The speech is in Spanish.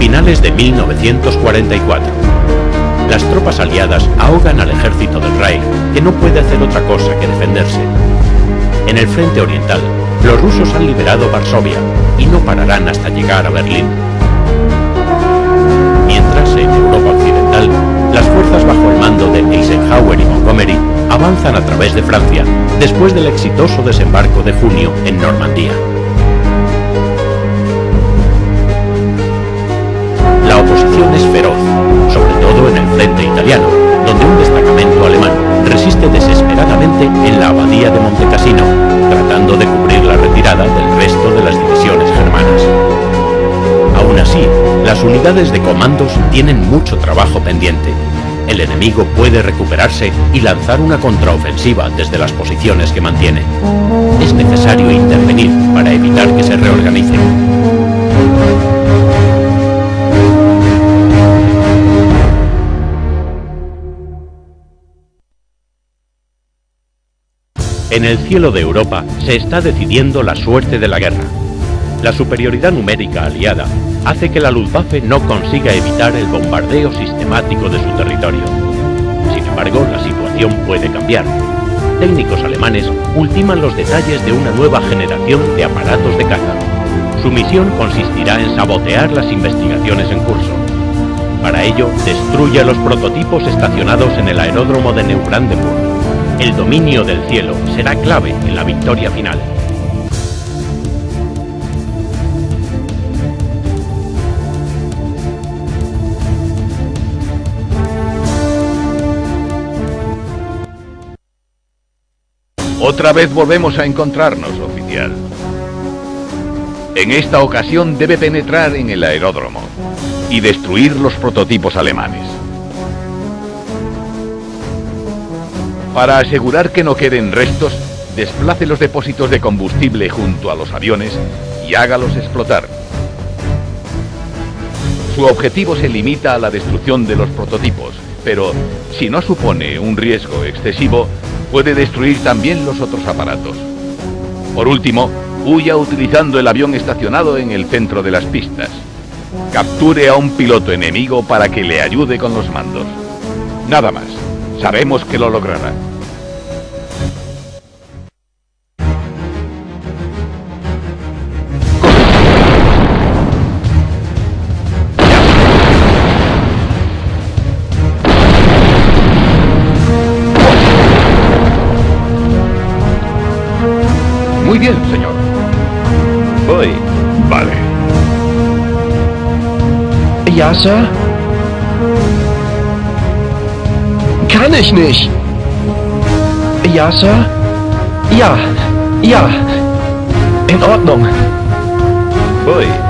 Finales de 1944. Las tropas aliadas ahogan al ejército del Reich, que no puede hacer otra cosa que defenderse. En el frente oriental, los rusos han liberado Varsovia y no pararán hasta llegar a Berlín. Mientras, en Europa occidental, las fuerzas bajo el mando de Eisenhower y Montgomery avanzan a través de Francia, después del exitoso desembarco de junio en Normandía. La oposición es feroz, sobre todo en el frente italiano, donde un destacamento alemán resiste desesperadamente en la abadía de Montecassino, tratando de cubrir la retirada del resto de las divisiones germanas. Aún así, las unidades de comandos tienen mucho trabajo pendiente. El enemigo puede recuperarse y lanzar una contraofensiva desde las posiciones que mantiene. Es necesario intervenir para evitar que se reorganicen. En el cielo de Europa se está decidiendo la suerte de la guerra. La superioridad numérica aliada hace que la Luftwaffe no consiga evitar el bombardeo sistemático de su territorio. Sin embargo, la situación puede cambiar. Técnicos alemanes ultiman los detalles de una nueva generación de aparatos de caza. Su misión consistirá en sabotear las investigaciones en curso. Para ello, destruye los prototipos estacionados en el aeródromo de Neubrandenburg. El dominio del cielo será clave en la victoria final. Otra vez volvemos a encontrarnos, oficial. En esta ocasión debe penetrar en el aeródromo y destruir los prototipos alemanes. Para asegurar que no queden restos, desplace los depósitos de combustible junto a los aviones y hágalos explotar. Su objetivo se limita a la destrucción de los prototipos, pero si no supone un riesgo excesivo, puede destruir también los otros aparatos. Por último, huya utilizando el avión estacionado en el centro de las pistas. Capture a un piloto enemigo para que le ayude con los mandos. Nada más. Sabemos que lo logrará. Muy bien, señor. Voy. Vale. Ja, Sir? Kann ich nicht. Ja, Sir? Ja. Ja. In Ordnung. Voy.